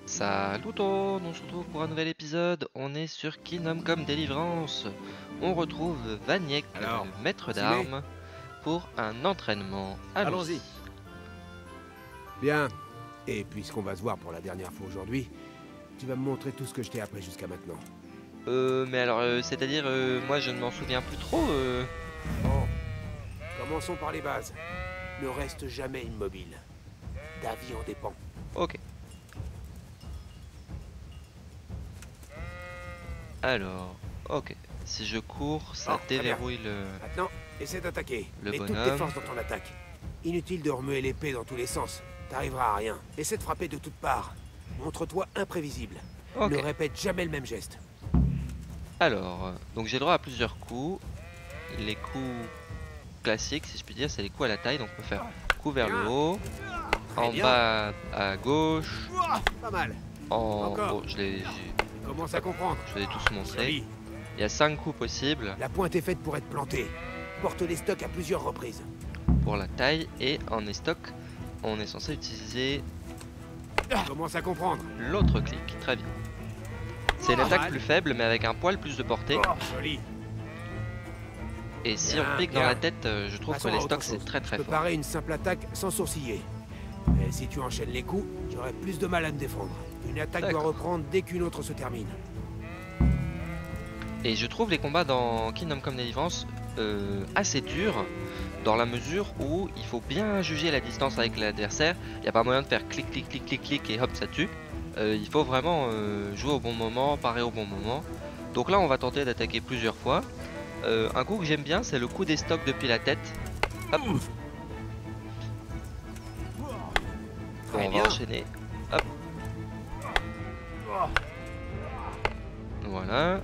Salut tout le monde, on se retrouve pour un nouvel épisode. On est sur Kingdom Come Deliverance. On retrouve Vaniek, Alors, le maître s'y met. d'armes, pour un entraînement. Allons-y. Allons-y. Bien. Et puisqu'on va se voir pour la dernière fois aujourd'hui, tu vas me montrer tout ce que je t'ai appris jusqu'à maintenant. Mais alors, c'est-à-dire, moi je ne m'en souviens plus trop. Bon. Commençons par les bases. Ne reste jamais immobile. Ta vie en dépend. Ok. Alors, ok. Si je cours, ça Oh, très bien. déverrouille le... Maintenant, essaie d'attaquer. Le Mets toutes tes bonhomme. forces dans ton attaque. Inutile de remuer l'épée dans tous les sens. T'arriveras à rien. Essaie de frapper de toutes parts. Montre-toi imprévisible. Ok. Ne répète jamais le même geste. Alors, donc j'ai droit à plusieurs coups. Les coups classiques, si je puis dire, c'est les coups à la taille. Donc on peut faire coup vers le haut, Très en bien. bas à gauche, Pas mal. en... Encore. Oh, je les Commence à comprendre. ai tous montrés. Joli. Il y a 5 coups possibles La pointe est faite pour être plantée. Porte les stocks à plusieurs reprises. pour la taille et en estoc, on est censé utiliser Commence à comprendre. l'autre clic. Très bien. C'est une attaque plus faible mais avec un poil plus de portée. Oh, joli. Et si Bien, on pique dans bien. la tête, je trouve que Passons à les autre stocks c'est chose. très Je peux fort. parer une simple attaque sans sourciller. Mais si tu enchaînes les coups, j'aurai plus de mal à me défendre. Une attaque doit D'accord. reprendre dès qu'une autre se termine. Et je trouve les combats dans Kingdom Come Deliverance assez durs dans la mesure où il faut bien juger la distance avec l'adversaire. Il n'y a pas moyen de faire clic clic clic clic clic et hop ça tue. Il faut vraiment jouer au bon moment, parer au bon moment. Donc là on va tenter d'attaquer plusieurs fois. Un coup que j'aime bien c'est le coup des stocks depuis la tête. Hop. Bon, Très on bien. va enchaîner. Hop. Voilà.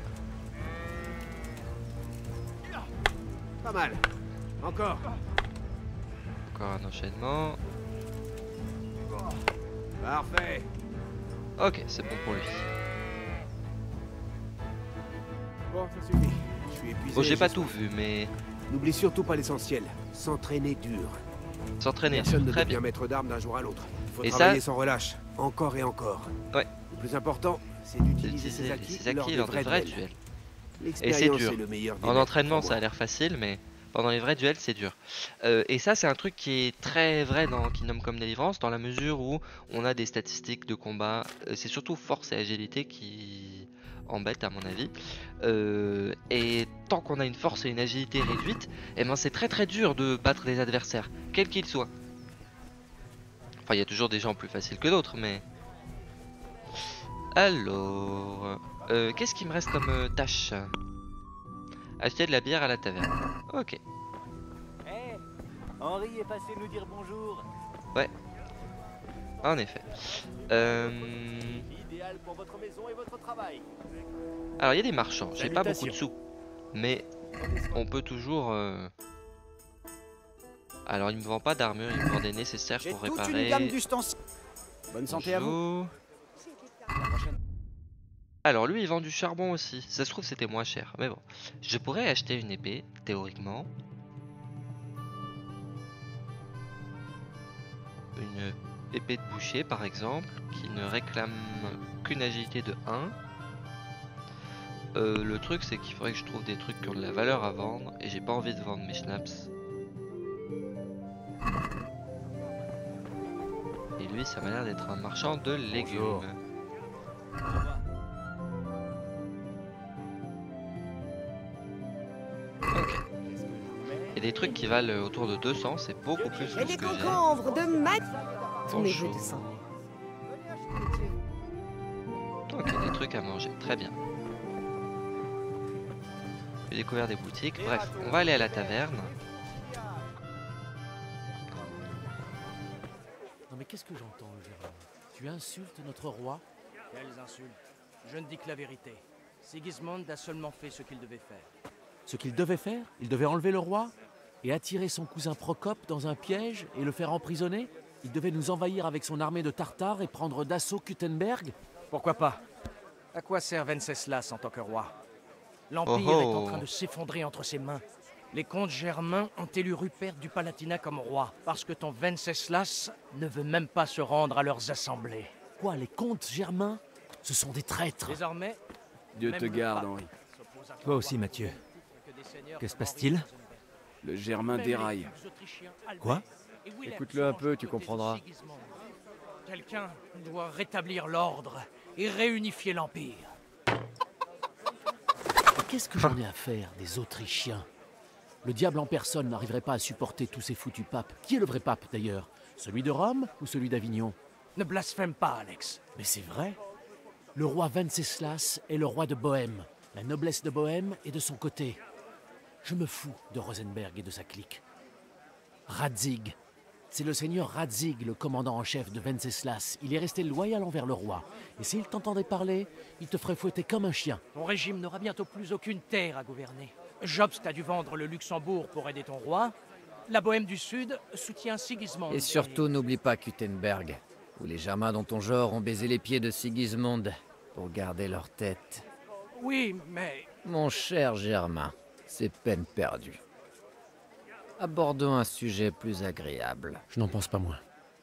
Pas mal. Encore. Encore un enchaînement. Parfait. Ok, c'est bon pour lui. Bon, ça suffit. Je suis épuisé. Bon, j'ai pas j'ai tout soif. vu, mais N'oublie surtout pas l'essentiel. S'entraîner dur. s'entraîner, Personne ne très devient bien. maître d'armes d'un jour à l'autre. Il faut Et travailler ça- sans relâche, encore et encore. Ouais. Le plus important, c'est C'est d'utiliser ses d'utiliser acquis lors de vrais duels. duels. L'expérience dur. est le meilleur des En maîtres entraînement, pour ça a moi. l'air facile, mais pendant les vrais duels, c'est dur. Et ça, c'est un truc qui est très vrai dans Kingdom Come Deliverance, dans la mesure où on a des statistiques de combat. C'est surtout force et agilité qui embêtent, à mon avis. Et tant qu'on a une force et une agilité réduites, eh ben, c'est très très dur de battre des adversaires, quels qu'ils soient. Enfin, il y a toujours des gens plus faciles que d'autres, mais... Alors... qu'est-ce qui me reste comme tâche? Acheter de la bière à la taverne. Ok. Hé, Henri est passé nous dire bonjour. En effet. Idéal pour votre maison et votre travail. Alors il y a des marchands. J'ai pas beaucoup de Salutations. sous. Mais on peut toujours... Alors il me vend pas d'armure, il me vend des nécessaires J'ai pour toute réparer. une gamme d'ustensiles. Bonne santé à vous. Bonjour. À la prochaine. Alors lui il vend du charbon aussi. Ça se trouve c'était moins cher. Mais bon. Je pourrais acheter une épée, théoriquement. Une épée de boucher par exemple, qui ne réclame qu'une agilité de 1. Le truc c'est qu'il faudrait que je trouve des trucs qui ont de la valeur à vendre et j'ai pas envie de vendre mes schnapps. Et lui ça m'a l'air d'être un marchand de légumes. Bonjour. Ok. Et des trucs qui valent autour de 200, c'est beaucoup plus que Et ce des que j'ai. concombres de mat. Tous mes jeux Bonjour. de sang. Ok, des trucs à manger, très bien. J'ai découvert des boutiques, bref, on va aller à la taverne. Non mais qu'est-ce que j'entends, Gérard? Tu insultes notre roi? Quelles insultes. Je ne dis que la vérité. Sigismund a seulement fait ce qu'il devait faire. Ce qu'il devait faire? Il devait enlever le roi? Et attirer son cousin Procope dans un piège et le faire emprisonner? Il devait nous envahir avec son armée de Tartares et prendre d'assaut Kuttenberg? Pourquoi pas? À quoi sert Venceslas en tant que roi? L'Empire Oh est oh. en train de s'effondrer entre ses mains. Les comtes germains ont élu Rupert du Palatinat comme roi, parce que ton Venceslas ne veut même pas se rendre à leurs assemblées. Quoi, les comtes germains? Ce sont des traîtres. Désormais, Dieu même te le garde, pape Henri. s'oppose à Toi aussi, Mathieu. que des seigneurs Que se soient passe-t-il? emprisonnés. Le Germain Même déraille. les ducs autrichiens Albert Quoi? et Willem Écoute-le se un rangent peu, du tu côté de comprendras. Sigismond. Quelqu'un doit rétablir l'ordre et réunifier l'Empire. Qu'est-ce que j'en ai à faire des Autrichiens? Le diable en personne n'arriverait pas à supporter tous ces foutus papes. Qui est le vrai pape, d'ailleurs? Celui de Rome ou celui d'Avignon? Ne blasphème pas, Alex. Mais c'est vrai. Le roi Venceslas est le roi de Bohême. La noblesse de Bohême est de son côté. Je me fous de Rosenberg et de sa clique. Radzig. C'est le seigneur Radzig, le commandant en chef de Venceslas. Il est resté loyal envers le roi. Et s'il t'entendait parler, il te ferait fouetter comme un chien. Ton régime n'aura bientôt plus aucune terre à gouverner. Jobst a dû vendre le Luxembourg pour aider ton roi. La Bohême du Sud soutient Sigismond. Et surtout, n'oublie pas Kuttenberg, où les Germains dans ton genre ont baisé les pieds de Sigismond pour garder leur tête. Oui, mais... Mon cher Germain, c'est peine perdue. Abordons un sujet plus agréable. Je n'en pense pas moins.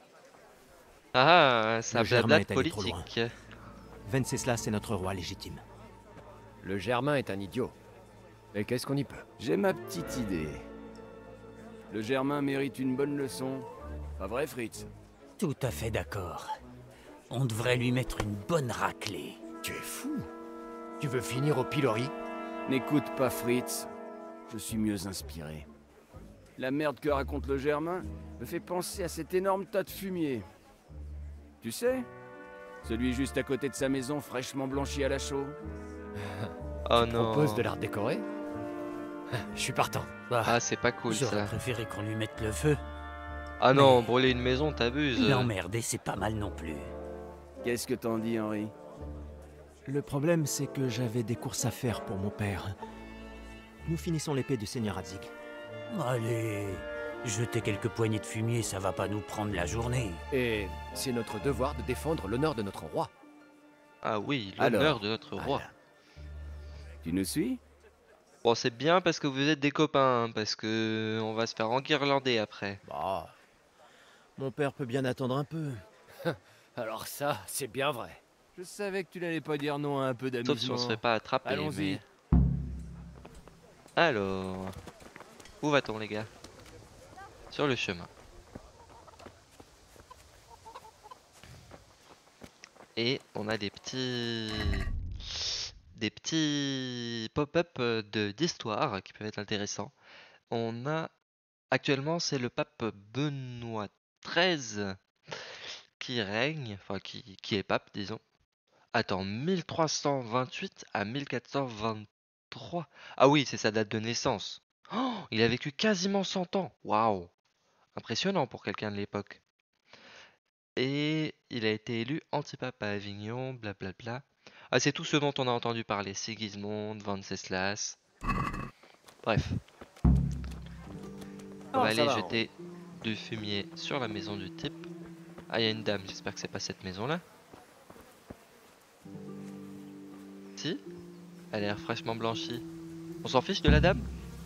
Ah, ça Le Germain blablate est allé trop politique. Venceslas est notre roi légitime. Le Germain est un idiot. Mais qu'est-ce qu'on y peut? J'ai ma petite idée. Le Germain mérite une bonne leçon. Pas vrai, Fritz? Tout à fait d'accord. On devrait lui mettre une bonne raclée. Tu es fou. Tu veux finir au pilori? N'écoute pas Fritz. Je suis mieux inspiré. La merde que raconte le Germain me fait penser à cet énorme tas de fumier. Tu sais? Celui juste à côté de sa maison fraîchement blanchi à la chaux. Oh non. Propose de la redécorer? Je suis partant. Ah, c'est pas cool J'aurais ça. préféré qu'on lui mette le feu. Ah non, brûler une maison, t'abuses. L'emmerder, c'est pas mal non plus. Qu'est-ce que t'en dis, Henri? Le problème, c'est que j'avais des courses à faire pour mon père. Nous finissons l'épée du seigneur Radzig. Allez, jeter quelques poignées de fumier, ça va pas nous prendre la journée. Et c'est notre devoir de défendre l'honneur de notre roi. Ah oui, l'honneur Alors, de notre roi. Tu nous suis? Bon, c'est bien parce que vous êtes des copains, hein, parce que on va se faire enguirlander après. Bah, Mon père peut bien attendre un peu. alors ça, c'est bien vrai. Je savais que tu n'allais pas dire non à un peu d'amusement. Sauf si on se fait pas attraper. Allons-y. mais- Alors, où va-t-on les gars? Sur le chemin. Et on a des petits pop-up d'histoire qui peuvent être intéressants. On a actuellement c'est le pape Benoît XIII qui règne, enfin qui est pape disons. Attends, 1328 à 1423. Ah oui, c'est sa date de naissance. Oh, il a vécu quasiment 100 ans. Waouh. Impressionnant pour quelqu'un de l'époque. Et il a été élu antipape à Avignon, blablabla. Ah, c'est tout ce dont on a entendu parler. Sigismond, Venceslas. Bref. On va aller jeter du fumier sur la maison du type. Ah, il y a une dame. J'espère que c'est pas cette maison-là. Si, elle a l'air fraîchement blanchie. On s'en fiche de la dame?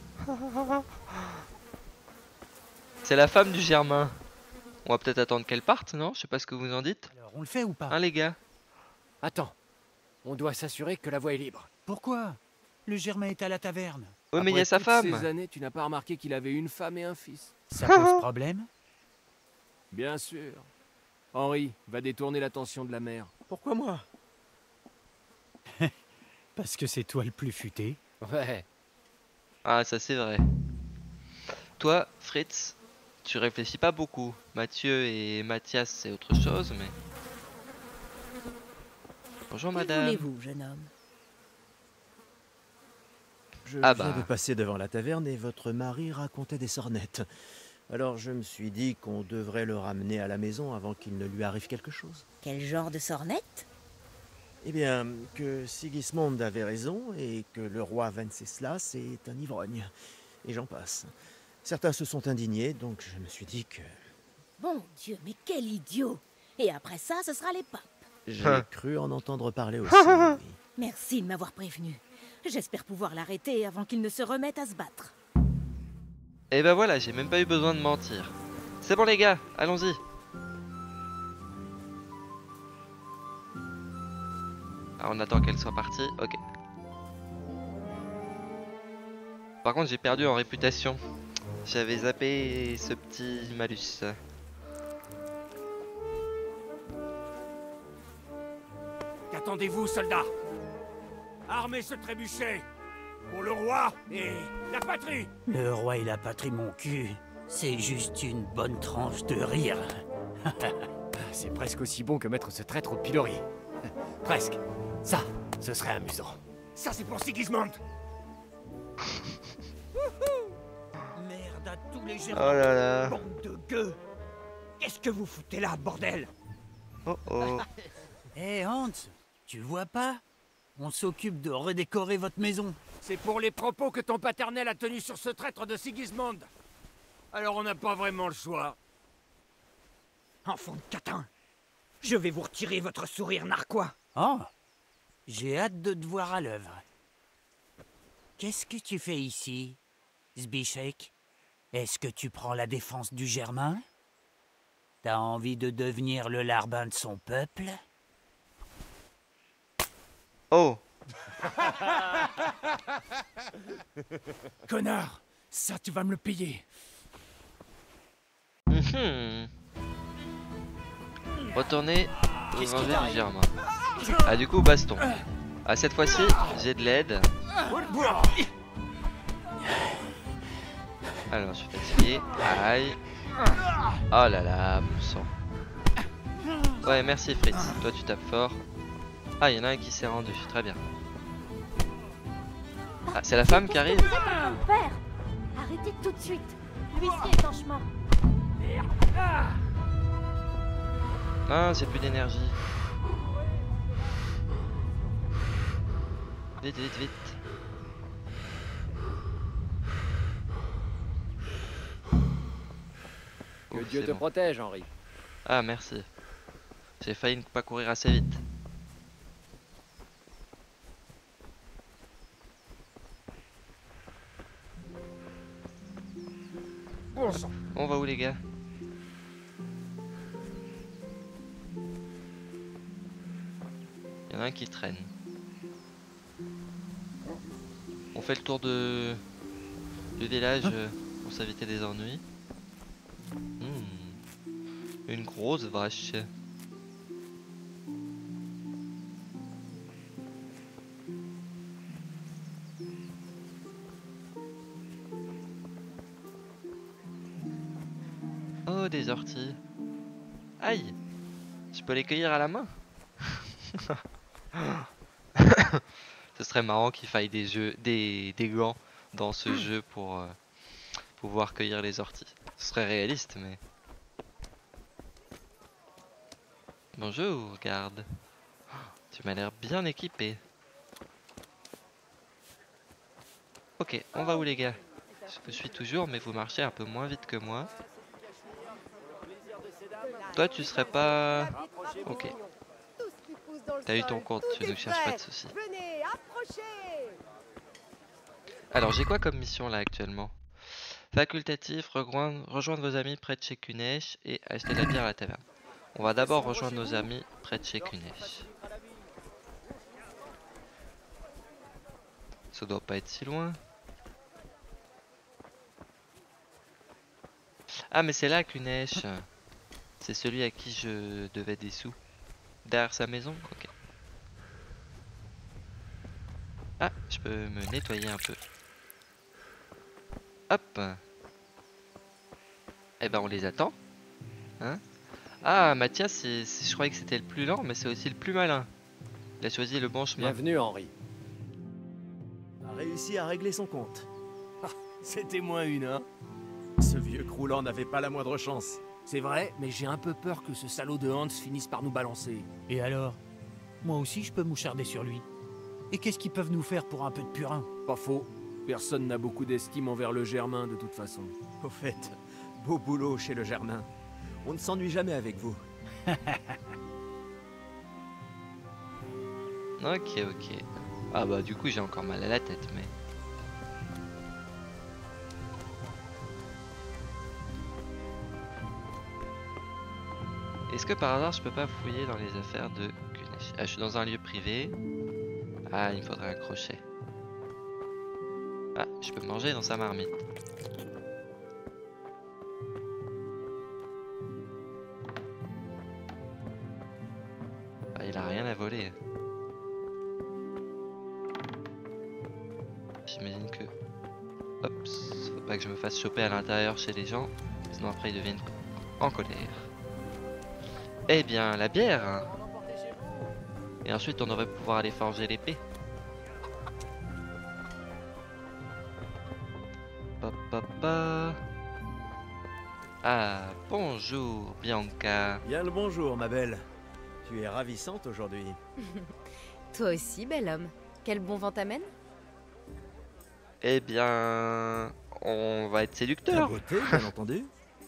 C'est la femme du Germain. On va peut-être attendre qu'elle parte, non? Je sais pas ce que vous en dites. Alors, on le fait ou pas? Hein les gars? Attends, on doit s'assurer que la voie est libre. Pourquoi? Le Germain est à la taverne. Oui mais il y a sa Après toutes femme. ces années, tu n'as pas remarqué qu'il avait une femme et un fils? Ça pose problème? Bien sûr. Henri va détourner l'attention de la mère. Pourquoi moi? Parce que c'est toi le plus futé. Ouais. Ah ça c'est vrai. Toi, Fritz, tu réfléchis pas beaucoup. Mathieu et Mathias c'est autre chose mais... Bonjour Que madame. voulez-vous, jeune homme? Je Ah viens bah. de passer devant la taverne et votre mari racontait des sornettes. Alors je me suis dit qu'on devrait le ramener à la maison avant qu'il ne lui arrive quelque chose. Quel genre de sornette? Eh bien, que Sigismond avait raison et que le roi Venceslas est un ivrogne. Et j'en passe. Certains se sont indignés, donc je me suis dit que... Bon Dieu, mais quel idiot! Et après ça, ce sera les papes. J'ai cru en entendre parler aussi. Oui. Merci de m'avoir prévenu. J'espère pouvoir l'arrêter avant qu'il ne se remette à se battre. Et bah voilà, j'ai même pas eu besoin de mentir. C'est bon les gars, allons-y. Ah, on attend qu'elle soit partie. Ok. Par contre, j'ai perdu en réputation. J'avais zappé ce petit malus. Qu'attendez-vous, soldats? Armez ce trébuchet pour le roi et la patrie. Le roi et la patrie, mon cul, c'est juste une bonne tranche de rire. C'est presque aussi bon que mettre ce traître au pilori. Presque. Ça, ce serait amusant. Ça, c'est pour Sigismund. Merde à tous les Oh gérants. là là. Bande de gueux. Qu'est-ce que vous foutez là, bordel? Oh oh. Hé Hans, tu vois pas? On s'occupe de redécorer votre maison. C'est pour les propos que ton paternel a tenus sur ce traître de Sigismund. Alors on n'a pas vraiment le choix. Enfant de catin, je vais vous retirer votre sourire narquois. Oh, j'ai hâte de te voir à l'œuvre. Qu'est-ce que tu fais ici, Zbiszek? Est-ce que tu prends la défense du Germain? T'as envie de devenir le larbin de son peuple? Oh. Connard, ça tu vas me le payer. Mhm. Retournez au venger du Germain. Ah, du coup, baston. Ah, cette fois-ci, j'ai de l'aide. Alors, je suis fatigué. Aïe. Oh là là, bon sang. Ouais, merci Fritz. Toi, tu tapes fort. Ah, il y en a un qui s'est rendu. Très bien. Ah, c'est la femme qui arrive? Vous êtes mon père. Arrêtez tout de suite. L'huissier est en chemin. Ah, j'ai plus d'énergie. Vite, vite, vite. Que Ouf, Dieu c'est te bon. protège, Henri. Ah, merci. J'ai failli ne pas courir assez vite. On va où les gars? Il y en a un qui traîne. On fait le tour du village pour s'éviter des ennuis. Une grosse vache. Oh, des orties. Aïe! Je peux les cueillir à la main? Ce serait marrant qu'il faille des gants dans ce jeu pour pouvoir cueillir les orties. Ce serait réaliste, mais... Bonjour, garde. Tu m'as l'air bien équipé. Ok, on va où les gars? Je vous suis toujours, mais vous marchez un peu moins vite que moi. Toi, tu serais pas... Ok. T'as eu ton compte, tu ne cherches pas de soucis. Alors, j'ai quoi comme mission là actuellement? Facultatif, rejoindre vos amis près de chez Kunesh et acheter la bière à la taverne. On va d'abord rejoindre nos amis près de chez Kunesh. Ça doit pas être si loin. Ah, mais c'est là Kunesh. C'est celui à qui je devais des sous. Derrière sa maison? Ok. Ah, je peux me nettoyer un peu. Hop. Eh ben on les attend. Hein? Ah, Mathias, je croyais que c'était le plus lent, mais c'est aussi le plus malin. Il a choisi le bon chemin. Bienvenue, Henri. A réussi à régler son compte. C'était moins une, hein? Ce vieux croulant n'avait pas la moindre chance. C'est vrai, mais j'ai un peu peur que ce salaud de Hans finisse par nous balancer. Et alors? Moi aussi je peux moucharder sur lui. Et qu'est-ce qu'ils peuvent nous faire pour un peu de purin? Pas faux. Personne n'a beaucoup d'estime envers le Germain de toute façon. Au fait, beau boulot chez le Germain. On ne s'ennuie jamais avec vous. Ok, ok. Ah bah du coup j'ai encore mal à la tête, mais... Est-ce que par hasard je peux pas fouiller dans les affaires de Kunesh? Ah, je suis dans un lieu privé. Ah, il me faudrait un crochet. Ah, je peux manger dans sa marmite. Ah, il a rien à voler. J'imagine que... Hop, faut pas que je me fasse choper à l'intérieur chez les gens. Sinon après ils deviennent en colère. Eh bien, la bière. Et ensuite on devrait pouvoir aller forger l'épée. Papa. Ah, bonjour Bianca. Bien le bonjour, ma belle. Tu es ravissante aujourd'hui. Toi aussi, bel homme. Quel bon vent t'amène? Eh bien, on va être Ta séducteur. beauté, bien entendu.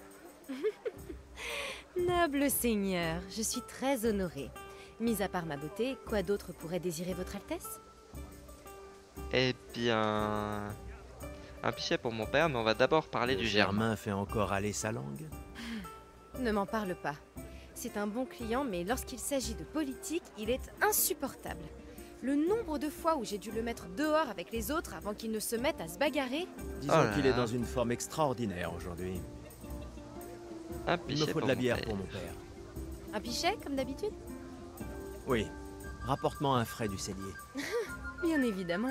Noble seigneur, je suis très honorée. Mis à part ma beauté, quoi d'autre pourrait désirer votre Altesse? Eh bien, un pichet pour mon père, mais on va d'abord parler du germain. Germain fait encore aller sa langue. Ne m'en parle pas. C'est un bon client, mais lorsqu'il s'agit de politique, il est insupportable. Le nombre de fois où j'ai dû le mettre dehors avec les autres avant qu'il ne se mette à se bagarrer... Disons qu'il est dans une forme extraordinaire aujourd'hui. Un Il me pichet faut pour de la mon bière père. pour mon père. Un pichet, comme d'habitude? Oui. Rapporte-moi un frais du cellier. Bien évidemment.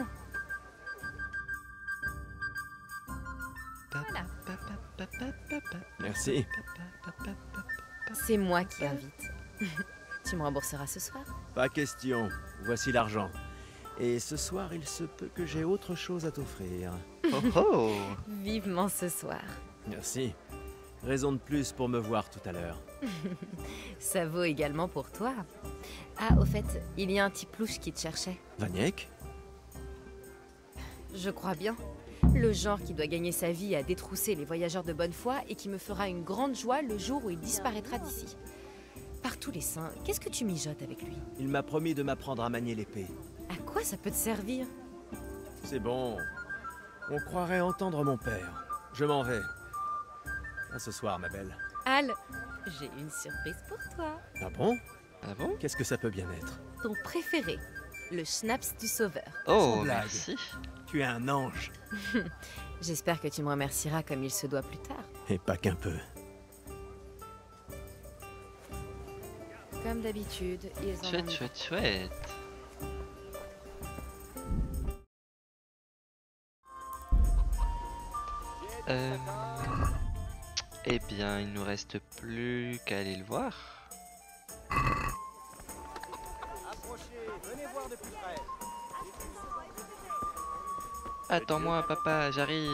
Voilà. Merci. C'est moi qui invite. Tu me rembourseras ce soir? Pas question. Voici l'argent. Et ce soir, il se peut que j'ai autre chose à t'offrir. Oh oh. Vivement ce soir. Merci. Raison de plus pour me voir tout à l'heure. Ça vaut également pour toi. Ah, au fait, il y a un type louche qui te cherchait. Vaniek? Je crois bien. Le genre qui doit gagner sa vie à détrousser les voyageurs de bonne foi et qui me fera une grande joie le jour où il disparaîtra d'ici. Par tous les saints, qu'est-ce que tu mijotes avec lui? Il m'a promis de m'apprendre à manier l'épée. À quoi ça peut te servir? C'est bon. On croirait entendre mon père. Je m'en vais. À ce soir, ma belle. Al, j'ai une surprise pour toi. Ah bon? Ah bon? Qu'est-ce que ça peut bien être? Ton préféré, le schnapps du sauveur. Oh, Sans blague. merci. Tu es un ange. J'espère que tu me remercieras comme il se doit plus tard. Et pas qu'un peu. Comme d'habitude, ils en Chouette, ont... chouette, chouette. Eh bien, il nous reste plus qu'à aller le voir. Approchez, venez voir de plus près. Attends-moi, papa, j'arrive.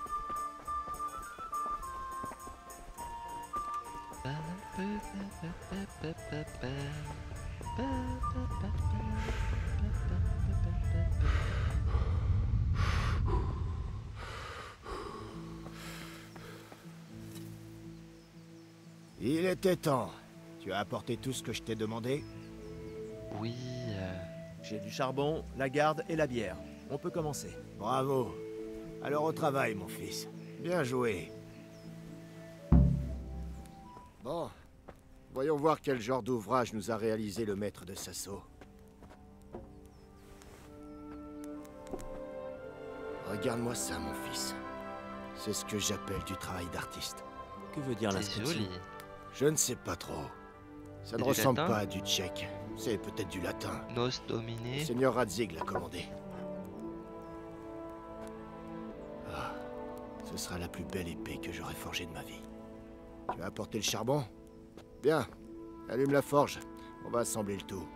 Il était temps. Tu as apporté tout ce que je t'ai demandé? Oui. J'ai du charbon, la garde et la bière. On peut commencer. Bravo. Alors au travail, mon fils. Bien joué. Bon. Voyons voir quel genre d'ouvrage nous a réalisé le maître de Sasso. Regarde-moi ça, mon fils. C'est ce que j'appelle du travail d'artiste. Que veut dire C'est l'inscription? joli. Je ne sais pas trop. Ça ne du ressemble latin? pas à du tchèque. C'est peut-être du latin. Nos dominé. Le seigneur Radzig l'a commandé. Ah, ce sera la plus belle épée que j'aurai forgée de ma vie. Tu as apporté le charbon? Bien. Allume la forge. On va assembler le tout.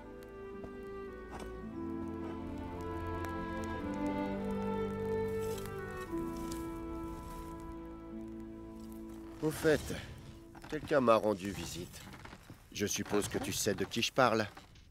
Au fait, quelqu'un m'a rendu visite. Je suppose que tu sais de qui je parle.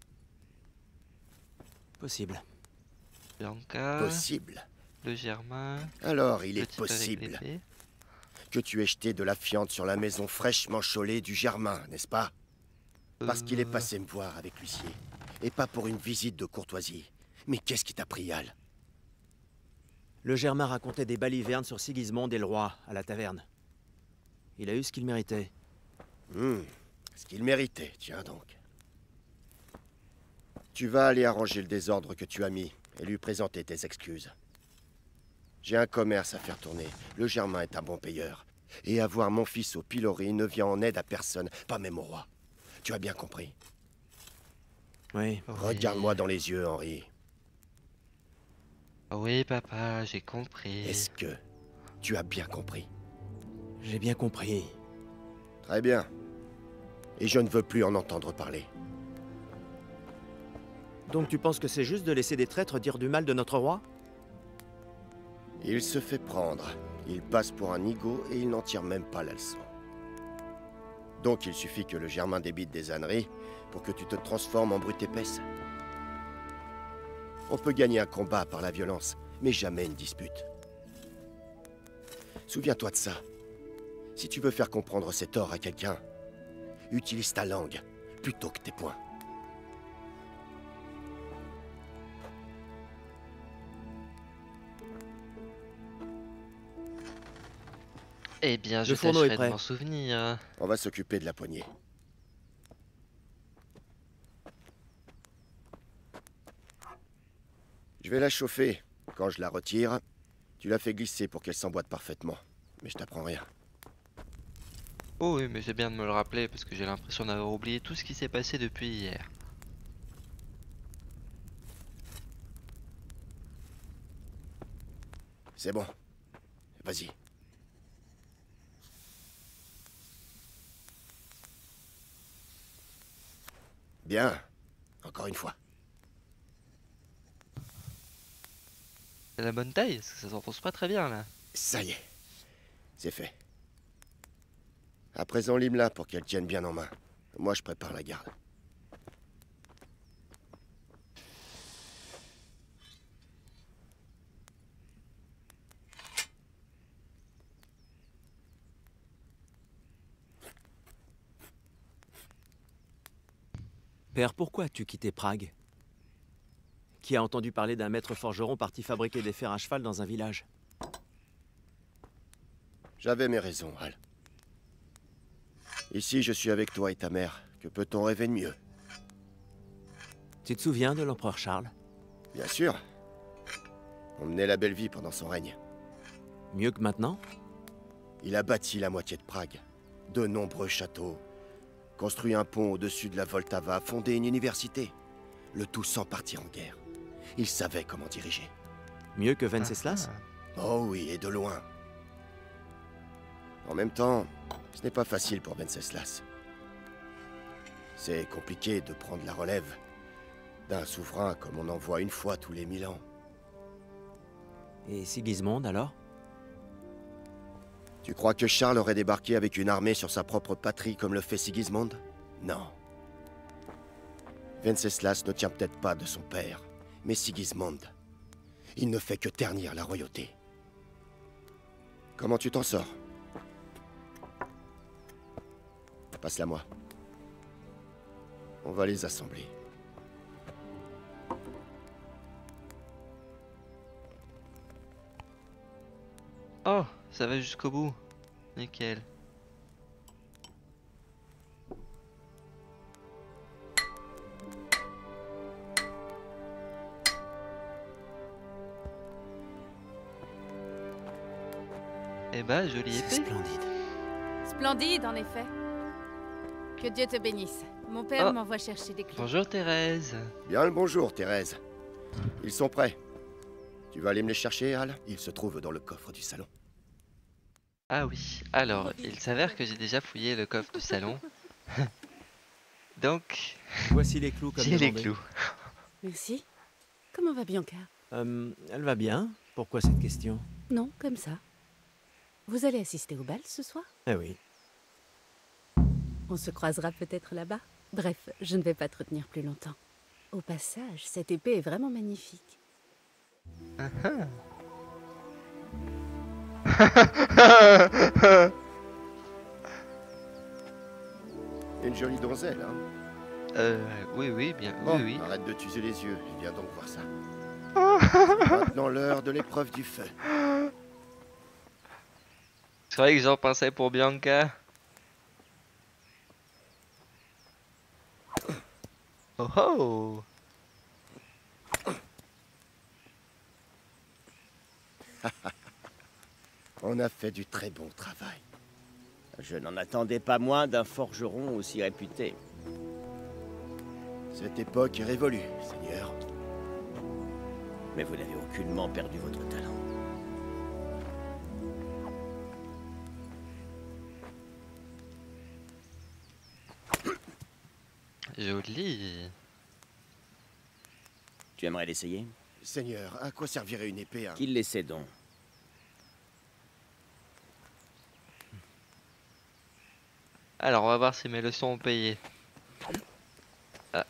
Possible. Bianca. Possible. Le germain. Alors, il le est type avec possible l'épée. que tu aies jeté de la fiente sur la maison fraîchement chaulée du Germain, n'est-ce pas? Parce qu'il est passé me voir avec l'huissier. Et pas pour une visite de courtoisie. Mais qu'est-ce qui t'a pris, Al? Le Germain racontait des balivernes sur Sigismond et le roi à la taverne. Il a eu ce qu'il méritait. Ce qu'il méritait, tiens donc. Tu vas aller arranger le désordre que tu as mis et lui présenter tes excuses. J'ai un commerce à faire tourner. Le Germain est un bon payeur. Et avoir mon fils au pilori ne vient en aide à personne, pas même au roi. Tu as bien compris? Oui. Regarde-moi dans les yeux, Henri. Oui, papa, j'ai compris. Est-ce que tu as bien compris? J'ai bien compris. Très bien. Et je ne veux plus en entendre parler. Donc tu penses que c'est juste de laisser des traîtres dire du mal de notre roi? Il se fait prendre. Il passe pour un nigaud et il n'en tire même pas la leçon. Donc il suffit que le Germain débite des âneries pour que tu te transformes en brute épaisse. On peut gagner un combat par la violence, mais jamais une dispute. Souviens-toi de ça. Si tu veux faire comprendre ses torts à quelqu'un, utilise ta langue plutôt que tes poings. Eh bien, je Le fourneau est tâcherai de prêt. m'en souvenir. On va s'occuper de la poignée. Je vais la chauffer. Quand je la retire, tu la fais glisser pour qu'elle s'emboîte parfaitement. Mais je t'apprends rien. Oh oui, mais c'est bien de me le rappeler parce que j'ai l'impression d'avoir oublié tout ce qui s'est passé depuis hier. C'est bon. Vas-y. Bien. Encore une fois. C'est la bonne taille, parce que ça s'enfonce pas très bien là. Ça y est. C'est fait. À présent, lime-la pour qu'elle tienne bien en main. Moi, je prépare la garde. Père, pourquoi as-tu quitté Prague? Qui a entendu parler d'un maître forgeron parti fabriquer des fers à cheval dans un village? J'avais mes raisons, Hal. Ici, je suis avec toi et ta mère. Que peut-on rêver de mieux? Tu te souviens de l'empereur Charles? Bien sûr. On menait la belle vie pendant son règne. Mieux que maintenant? Il a bâti la moitié de Prague. De nombreux châteaux. Construit un pont au-dessus de la Vltava. Fondé une université. Le tout sans partir en guerre. Il savait comment diriger. Mieux que Venceslas? Oh oui, et de loin. En même temps, ce n'est pas facile pour Venceslas. C'est compliqué de prendre la relève d'un souverain comme on en voit une fois tous les 1000 ans. Et Sigismond, alors? Tu crois que Charles aurait débarqué avec une armée sur sa propre patrie comme le fait Sigismond? Non. Venceslas ne tient peut-être pas de son père, mais Sigismond, il ne fait que ternir la royauté. Comment tu t'en sors? Passe-la moi. On va les assembler. Oh, ça va jusqu'au bout. Nickel. Eh bah, jolie épée. Splendide. Splendide, en effet. Que Dieu te bénisse. Mon père m'envoie chercher des clés. Bonjour Thérèse. Bien le bonjour, Thérèse. Ils sont prêts. Tu vas aller me les chercher, Hal? Ils se trouvent dans le coffre du salon. Ah oui, alors, il s'avère que j'ai déjà fouillé le coffre du salon. Donc, Voici les clous comme j'ai les demandé. clous. Merci. Comment va Bianca? Elle va bien. Pourquoi cette question? Non, comme ça. Vous allez assister au bal ce soir? Eh oui. On se croisera peut-être là-bas. Bref, je ne vais pas te retenir plus longtemps. Au passage, cette épée est vraiment magnifique. Une jolie donzelle, hein? Oui, oui, bien, Bon, oui, oui. arrête de t'user les yeux. Viens donc voir ça. C'est maintenant l'heure de l'épreuve du feu. C'est vrai que j'en pensais pour Bianca. Oh oh! On a fait du très bon travail. Je n'en attendais pas moins d'un forgeron aussi réputé. Cette époque est révolue, Seigneur. Mais vous n'avez aucunement perdu votre talent. Joli. Tu aimerais l'essayer? Seigneur, à quoi servirait une épée, hein? Qu'il l'essaie donc. Alors, on va voir si mes leçons ont payé. Ah.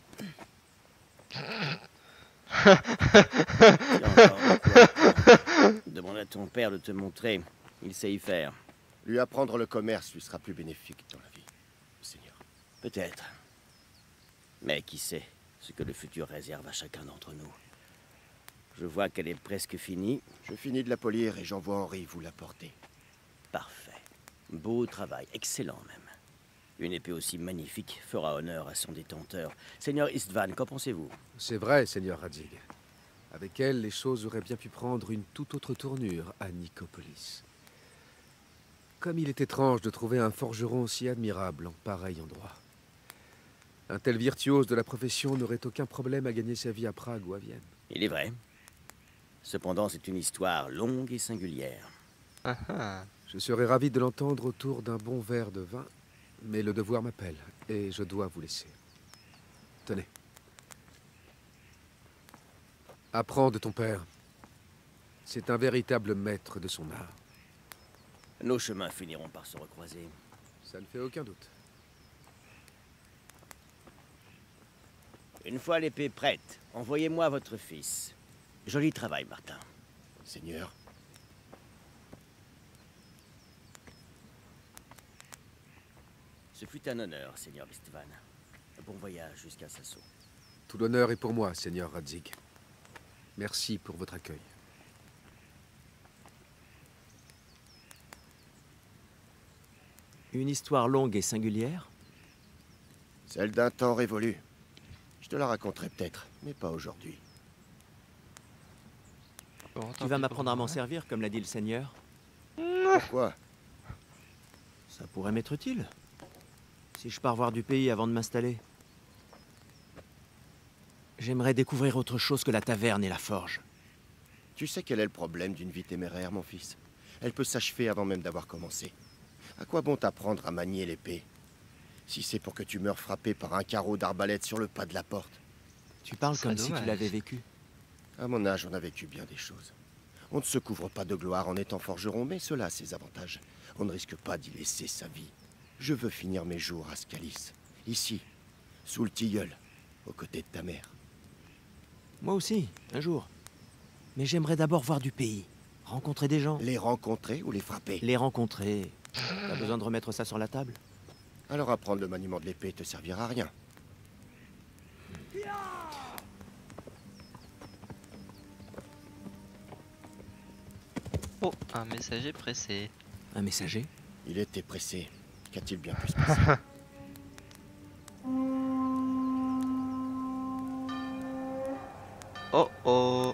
Demande à ton père de te montrer. Il sait y faire. Lui apprendre le commerce lui sera plus bénéfique dans la vie, Seigneur. Peut-être. Mais qui sait ce que le futur réserve à chacun d'entre nous. Je vois qu'elle est presque finie. Je finis de la polir et j'envoie Henri vous l'apporter. Parfait. Beau travail, excellent même. Une épée aussi magnifique fera honneur à son détenteur. Seigneur Istvan, qu'en pensez-vous? C'est vrai, Seigneur Radzig. Avec elle, les choses auraient bien pu prendre une toute autre tournure à Nicopolis. Comme il est étrange de trouver un forgeron si admirable en pareil endroit. Un tel virtuose de la profession n'aurait aucun problème à gagner sa vie à Prague ou à Vienne. Il est vrai. Cependant, c'est une histoire longue et singulière. Je serais ravi de l'entendre autour d'un bon verre de vin, mais le devoir m'appelle, et je dois vous laisser. Tenez. Apprends de ton père. C'est un véritable maître de son art. Nos chemins finiront par se recroiser. Ça ne fait aucun doute. Une fois l'épée prête, envoyez-moi votre fils. Joli travail, Martin. Seigneur. Ce fut un honneur, Seigneur Istvan. Bon voyage jusqu'à Sasso. Tout l'honneur est pour moi, Seigneur Radzig. Merci pour votre accueil. Une histoire longue et singulière? Celle d'un temps révolu. Je te la raconterai peut-être, mais pas aujourd'hui. Tu vas m'apprendre à m'en servir, comme l'a dit le Seigneur? Pourquoi? Ça pourrait m'être utile. Si je pars voir du pays avant de m'installer. J'aimerais découvrir autre chose que la taverne et la forge. Tu sais quel est le problème d'une vie téméraire, mon fils? Elle peut s'achever avant même d'avoir commencé. À quoi bon t'apprendre à manier l'épée? Si c'est pour que tu meurs frappé par un carreau d'arbalète sur le pas de la porte. Tu parles comme si tu l'avais vécu. À mon âge, on a vécu bien des choses. On ne se couvre pas de gloire en étant forgeron, mais cela a ses avantages. On ne risque pas d'y laisser sa vie. Je veux finir mes jours à Scalis, ici, sous le tilleul, aux côtés de ta mère. Moi aussi, un jour. Mais j'aimerais d'abord voir du pays, rencontrer des gens. Les rencontrer ou les frapper? Les rencontrer. T'as besoin de remettre ça sur la table? Alors apprendre le maniement de l'épée te servira à rien. Oh, un messager pressé. Un messager? Il était pressé. Qu'a-t-il bien pu se passer? Oh oh.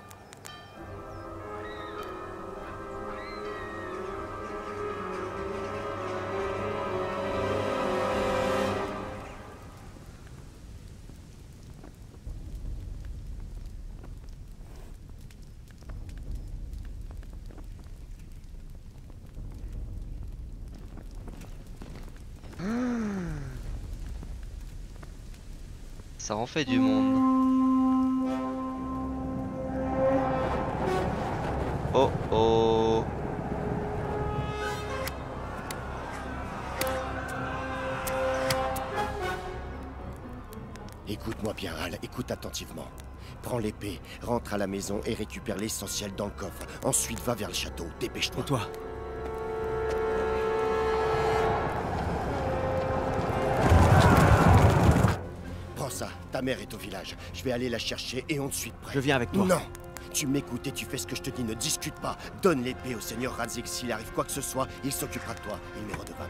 Ça en fait du monde. Oh oh. Écoute-moi bien, Hal, écoute attentivement. Prends l'épée, rentre à la maison et récupère l'essentiel dans le coffre. Ensuite, va vers le château, dépêche-toi. Et toi? Prends ça, ta mère est au village. Je vais aller la chercher et on te suit de près. Je viens avec toi. Non! Tu m'écoutes et tu fais ce que je te dis, ne discute pas. Donne l'épée au seigneur Radzig. S'il arrive quoi que ce soit, il s'occupera de toi. Il m'est redevable.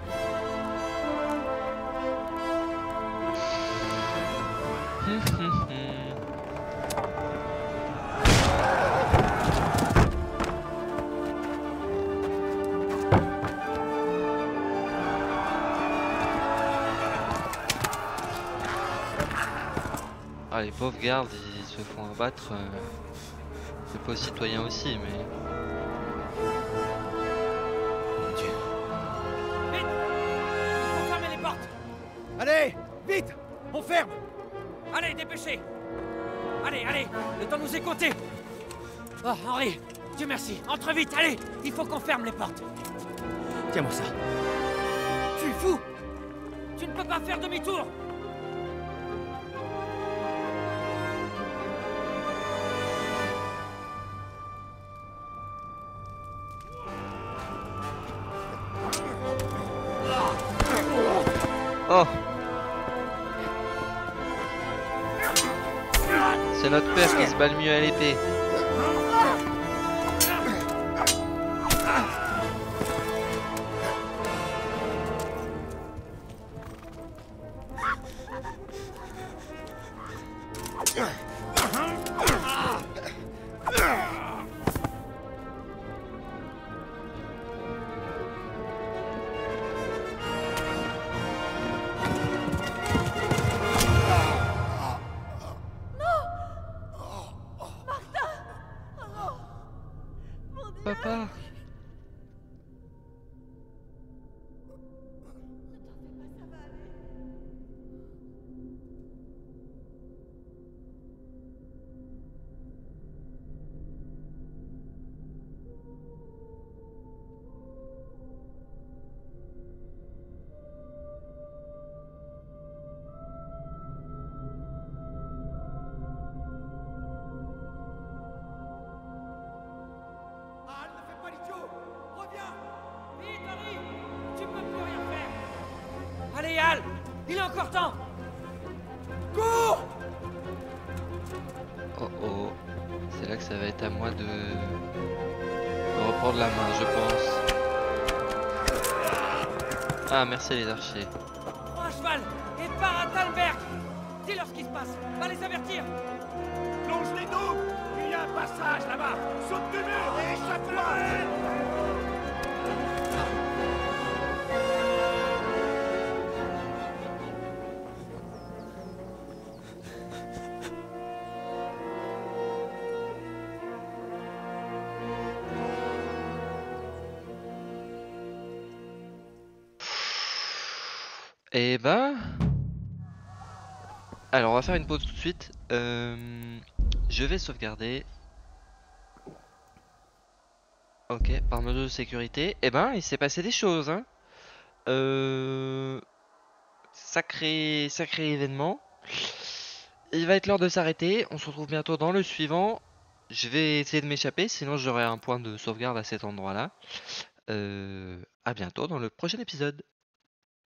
Ah, les pauvres gardes, ils se font abattre. Les pauvres citoyens aussi, mais... Vite! Il faut fermer les portes! Allez! Vite! On ferme! Allez, dépêchez! Allez, allez! Le temps nous est compté! Oh, Henri! Dieu merci! Entre vite, allez! Il faut qu'on ferme les portes! Tiens-moi ça. Tu es fou! Tu ne peux pas faire demi-tour! Oh! C'est notre père qui se bat le mieux à l'épée. Papa. Allez, Al! Il est encore temps! Cours! Oh oh. C'est là que ça va être à moi de reprendre la main, je pense. Ah, merci les archers. Prends un cheval et pars à Talberg! Dis-leur ce qui se passe! Va les avertir! Plonge les doubles! Il y a un passage là-bas! Saute du mur et échappe-toi! Et ben... Alors on va faire une pause tout de suite. Je vais sauvegarder. Ok, par mesure de sécurité. Et ben il s'est passé des choses, hein. Sacré événement. Il va être l'heure de s'arrêter. On se retrouve bientôt dans le suivant. Je vais essayer de m'échapper, sinon j'aurai un point de sauvegarde à cet endroit-là. À bientôt dans le prochain épisode.